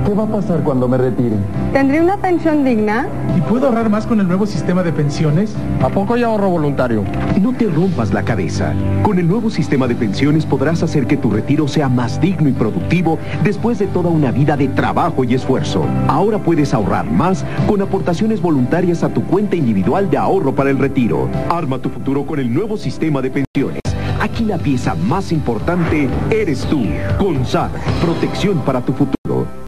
¿Qué va a pasar cuando me retire? ¿Tendré una pensión digna? ¿Y puedo ahorrar más con el nuevo sistema de pensiones? ¿A poco hay ahorro voluntario? No te rompas la cabeza. Con el nuevo sistema de pensiones podrás hacer que tu retiro sea más digno y productivo después de toda una vida de trabajo y esfuerzo. Ahora puedes ahorrar más con aportaciones voluntarias a tu cuenta individual de ahorro para el retiro. Arma tu futuro con el nuevo sistema de pensiones. Aquí la pieza más importante eres tú. CONSAR, protección para tu futuro.